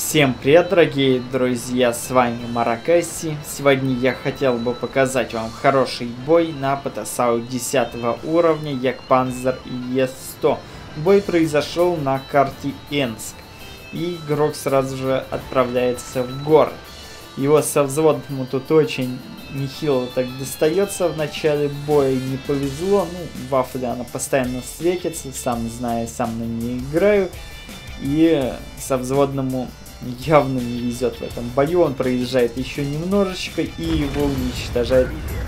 Всем привет, дорогие друзья, с вами Маракаси. Сегодня я хотел бы показать вам хороший бой на Патасау 10 уровня Ягдпанзер Е100. Бой произошел на карте Энск, и игрок сразу же отправляется в город. Его со взводом тут очень нехило так достается в начале боя, не повезло. Вафля она постоянно светится, сам знаю, сам на ней играю. И со взводному явно не везет в этом бою. Он проезжает еще немножечко, и его уничтожает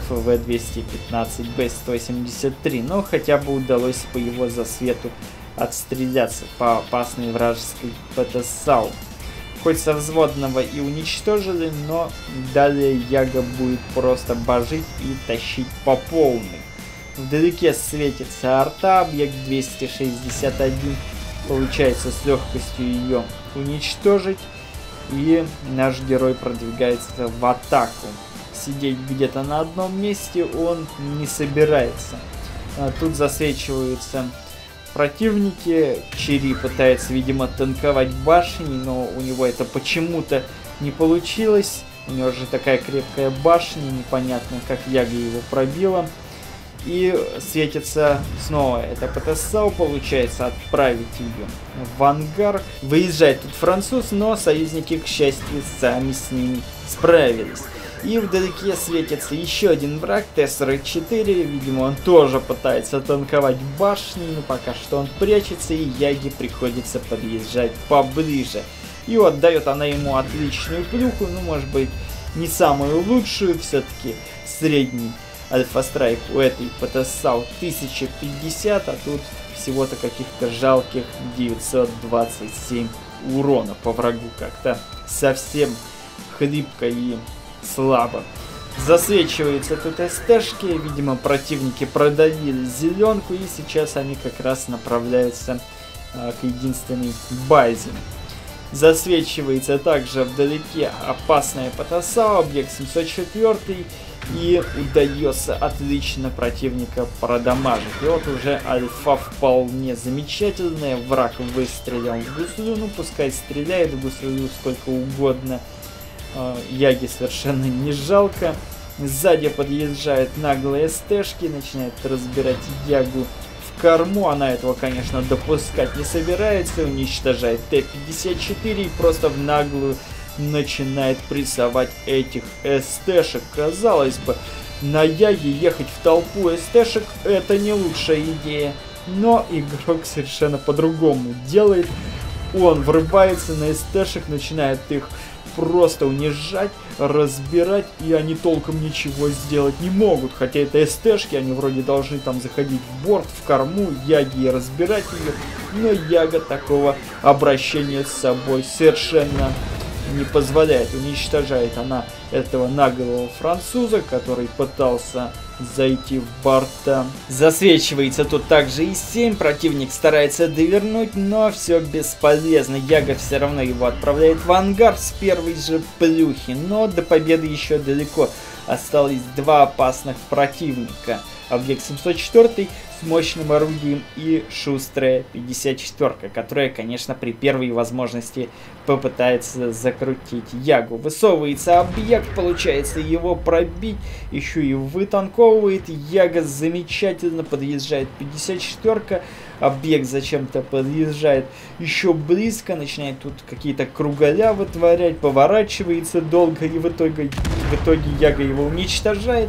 ФВ-215Б-173. Но хотя бы удалось по его засвету отстреляться по опасной вражеской Патасау. Хоть со взводного и уничтожили, но далее Яга будет просто божить и тащить по полной. Вдалеке светится арта, объект 261. Получается с легкостью ее уничтожить, и наш герой продвигается в атаку. Сидеть где-то на одном месте он не собирается. Тут засвечиваются противники. Чири пытается, видимо, танковать башни, но у него это почему-то не получилось. У него же такая крепкая башня, непонятно, как Яга его пробила. И светится снова эта Патасау, получается отправить ее в ангар. Выезжает тут француз, но союзники, к счастью, сами с ними справились. И вдалеке светится еще один враг, ТСР-4. Видимо, он тоже пытается танковать башни, но пока что он прячется, и Яге приходится подъезжать поближе. И отдает она ему отличную плюху, может быть, не самую лучшую, все-таки средний. Альфа-страйк у этой Патасау 1050, а тут всего-то каких-то жалких 927 урона по врагу. Как-то совсем хлипко и слабо. Засвечиваются тут СТшки, видимо, противники продавили зеленку, и сейчас они как раз направляются к единственной базе. Засвечивается также вдалеке опасная Патасау, объект 704, и удается отлично противника продамажить. И вот уже альфа вполне замечательная. Враг выстрелил в гуслю, пускай стреляет в гуслю сколько угодно. Яге совершенно не жалко. Сзади подъезжают наглые СТшки, начинает разбирать Ягу в корму. Она этого, конечно, допускать не собирается. Уничтожает Т-54 и просто в наглую начинает прессовать этих СТшек. Казалось бы, на Яге ехать в толпу СТшек — это не лучшая идея. Но игрок совершенно по-другому делает. Он врывается на СТшек, начинает их просто унижать, разбирать, и они толком ничего сделать не могут. Хотя это СТшки, они вроде должны там заходить в борт, в корму Яги и разбирать ее. Но Яга такого обращения с собой совершенно не позволяет. Уничтожает она этого наглого француза, который пытался зайти в борта. Засвечивается тут также и 7. Противник старается довернуть, но все бесполезно. Яга все равно его отправляет в ангар с первой же плюхи. Но до победы еще далеко. Осталось два опасных противника. Объект 704 с мощным орудием и шустрая 54, которая, конечно, при первой возможности попытается закрутить Ягу. Высовывается объект, получается его пробить, еще и вытанковывает. Яга замечательно подъезжает 54, объект зачем-то подъезжает еще близко, начинает тут какие-то кругаля вытворять, поворачивается долго, и в итоге Яга его уничтожает.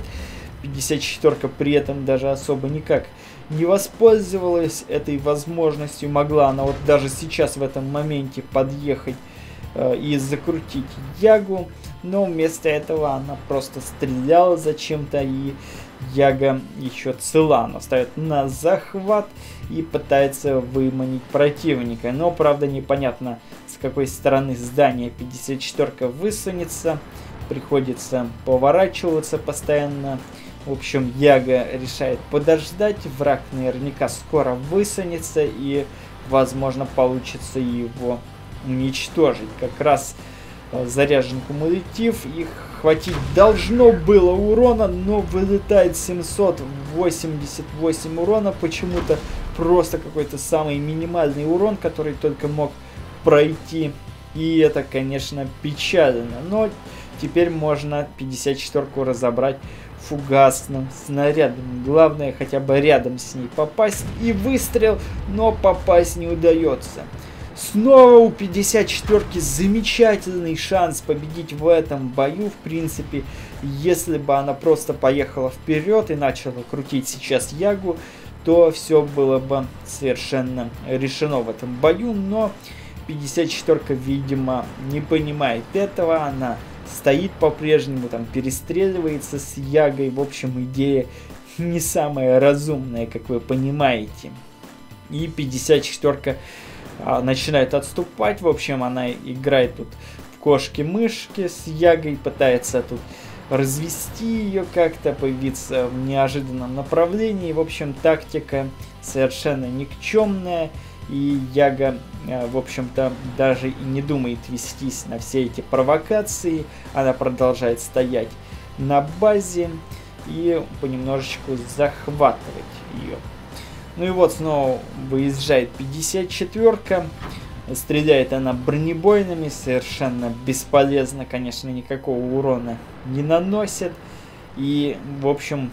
54 при этом даже особо никак не воспользовалась этой возможностью. Могла она вот даже сейчас в этом моменте подъехать и закрутить Ягу, но вместо этого она просто стреляла зачем-то, и Яга еще цела. Она ставит на захват и пытается выманить противника. Но, правда, непонятно, с какой стороны здания 54 высунется. Приходится поворачиваться постоянно. В общем, Яга решает подождать. Враг наверняка скоро высунется, и, возможно, получится его уничтожить. Как раз заряжен кумулятив, их хватить должно было урона, но вылетает 788 урона. Почему-то просто какой-то самый минимальный урон, который только мог пройти И это, конечно, печально. Но теперь можно 54-ку разобрать фугасным снарядом. Главное хотя бы рядом с ней попасть. И выстрел, но попасть не удается. Снова у 54-ки замечательный шанс победить в этом бою. В принципе, если бы она просто поехала вперед и начала крутить сейчас Ягу, то все было бы совершенно решено в этом бою. Но 54-ка, видимо, не понимает этого. Она стоит по-прежнему, там перестреливается с Ягой. В общем, идея не самая разумная, как вы понимаете. И 54-ка начинает отступать. В общем, она играет тут в кошки-мышки с Ягой, пытается тут развести ее как-то, появиться в неожиданном направлении. В общем, тактика совершенно никчемная. И Яга, в общем-то, даже и не думает вестись на все эти провокации. Она продолжает стоять на базе и понемножечку захватывать ее. Ну и вот снова выезжает 54-ка. Стреляет она бронебойными, совершенно бесполезно, конечно, никакого урона не наносит. И, в общем,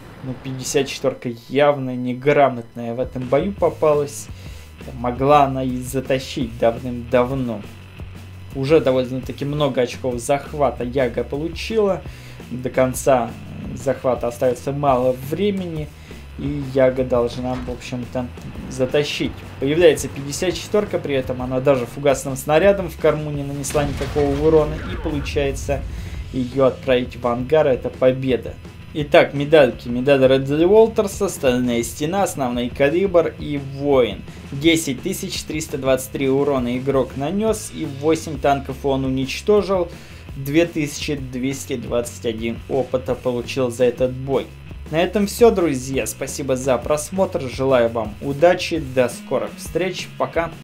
54-ка явно неграмотная в этом бою попалась. Могла она и затащить давным-давно. Уже довольно-таки много очков захвата Яга получила. До конца захвата остается мало времени. И Яга должна, в общем-то, затащить. Появляется 54-ка, при этом она даже фугасным снарядом в корму не нанесла никакого урона. И получается ее отправить в ангар. Это победа. Итак, медальки. Медаль Рэдли Уолтерса, Стальная стена, Основной калибр и Воин. 10 323 урона игрок нанес и 8 танков он уничтожил. 2221 опыта получил за этот бой. На этом все, друзья. Спасибо за просмотр. Желаю вам удачи. До скорых встреч. Пока.